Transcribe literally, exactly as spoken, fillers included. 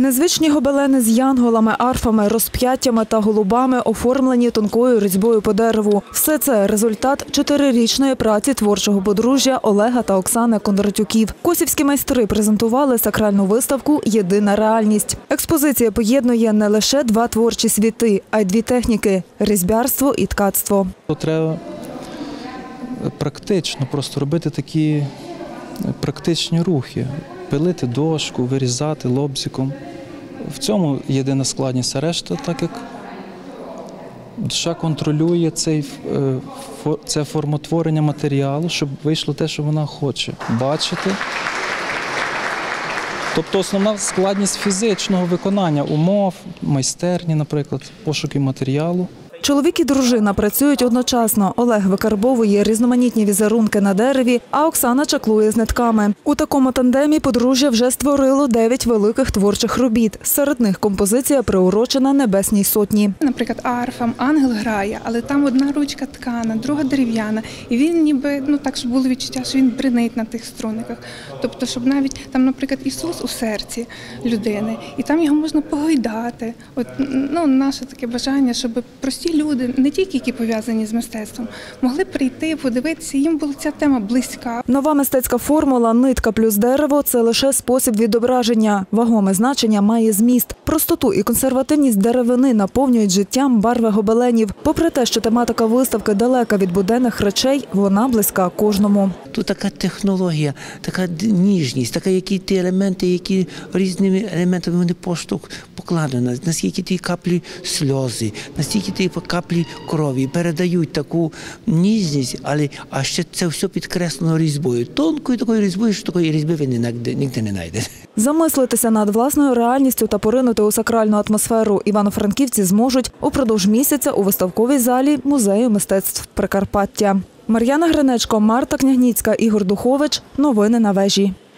Незвичні гобелени з янголами, арфами, розп'яттями та голубами оформлені тонкою різьбою по дереву. Все це – результат чотирирічної праці творчого подружжя Олега та Оксани Кондратюків. Косівські майстри презентували сакральну виставку «Єдина реальність». Експозиція поєднує не лише два творчі світи, а й дві техніки – різьбярство і ткацтво. Треба практично просто робити такі практичні рухи. Пилити дошку, вирізати лобзиком. В цьому єдина складність, а решта, так як душа контролює цей, це формотворення матеріалу, щоб вийшло те, що вона хоче бачити. Тобто основна складність фізичного виконання умов, майстерні, наприклад, пошуки матеріалу. Чоловік і дружина працюють одночасно. Олег викарбовує різноманітні візерунки на дереві, а Оксана чаклує з нитками. У такому тандемі подружжя вже створило дев'ять великих творчих робіт. Серед них композиція приурочена Небесній Сотні. Наприклад, арфам ангел грає, але там одна ручка ткана, друга дерев'яна. І він ніби, ну так, щоб було відчуття, що він бринить на тих струниках. Тобто, щоб навіть там, наприклад, Ісус у серці людини, і там його можна погойдати. От, ну, наше таке бажання, щоб прості люди, не тільки які пов'язані з мистецтвом, могли прийти, подивитися, їм була ця тема близька. Нова мистецька формула «Нитка плюс дерево» – це лише спосіб відображення. Вагоме значення має зміст. Простоту і консервативність деревини наповнюють життям барви гобеленів. Попри те, що тематика виставки далека від буденних речей, вона близька кожному. Тут така технологія, така ніжність, така які ті елементи, які різними елементами вони поштовх покладені, наскільки ті каплі сльози, наскільки ті каплі крові передають таку ніжність, але а ще це все підкреслено різьбою. Тонкою такою різьбою, що такої різьби ви ніде, ніде не знайдете. Замислитися над власною реальністю та поринути у сакральну атмосферу івано-франківці зможуть упродовж місяця у виставковій залі Музею мистецтв Прикарпаття. Мар'яна Гринечко, Марта Княгніцька, Ігор Духович. Новини на вежі.